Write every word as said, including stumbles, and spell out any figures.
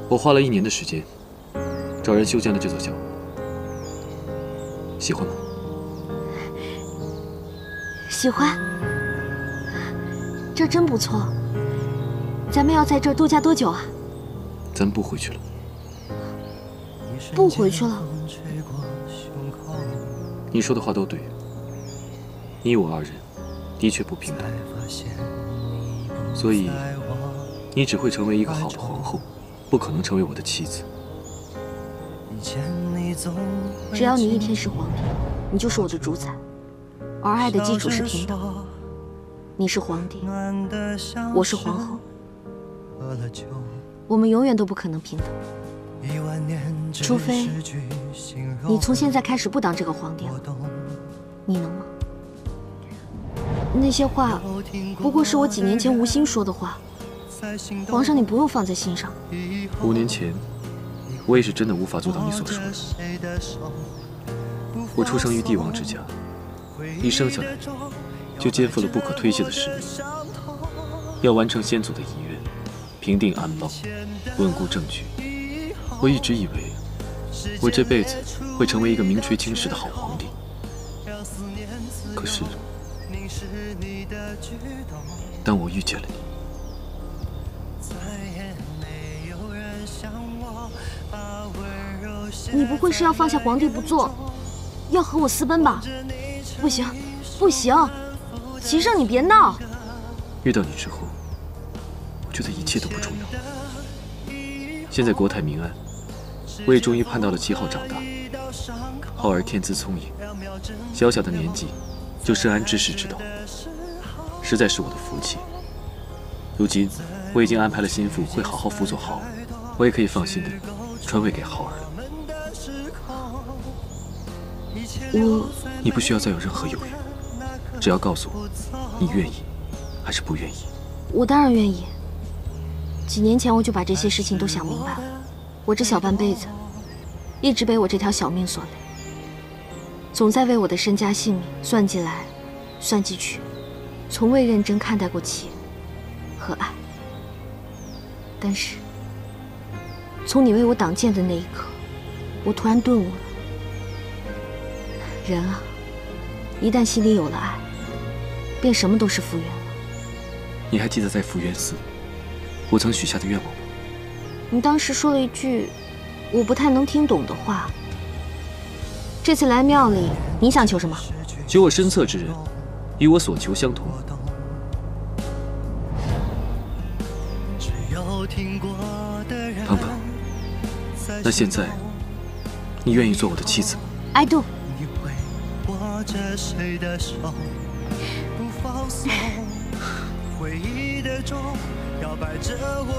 我花了一年的时间，找人修建了这座桥，喜欢吗？ 喜欢，这真不错。咱们要在这儿度假多久啊？ 咱不回去了。 不回去了？ 你说的话都对，你我二人的确不平等，所以你只会成为一个好的皇后，不可能成为我的妻子。 只要你一天是皇帝，你就是我的主宰。而爱的基础是平等，你是皇帝，我是皇后，我们永远都不可能平等，除非你从现在开始不当这个皇帝了，你能吗？那些话不过是我几年前无心说的话，皇上你不用放在心上。 五年前，我也是真的无法做到你所说的。我出生于帝王之家，一生下来就肩负了不可推卸的使命，要完成先祖的遗愿，平定安邦，稳固政局。我一直以为我这辈子会成为一个名垂青史的好皇帝，可是当我遇见了你，你不会是要放下皇帝不做，要和我私奔吧？不行，不行，齐胜，你别闹。 遇到你之后，我觉得一切都不重要。现在国泰民安，我也终于盼到了七号长大。浩儿天资聪颖，小小的年纪就深谙治世之道，实在是我的福气。如今我已经安排了心腹会好好辅佐浩儿，我也可以放心的传位给浩儿了。 我， 你不需要再有任何犹豫，只要告诉我你愿意还是不愿意。 我当然愿意。几年前我就把这些事情都想明白了，我这小半辈子一直被我这条小命所累，总在为我的身家性命算计来算计去，从未认真看待过情和爱。但是从你为我挡箭的那一刻，我突然顿悟了。人啊，一旦心里有了爱，便什么都是福缘了。 你还记得在福源寺我曾许下的愿望吗？ 你当时说了一句我不太能听懂的话。这次来庙里，你想求什么？ 求我身侧之人与我所求相同。鹏鹏，那现在你愿意做我的妻子吗 ？I do。 握着谁的手，不放松，回忆的钟摇摆着我。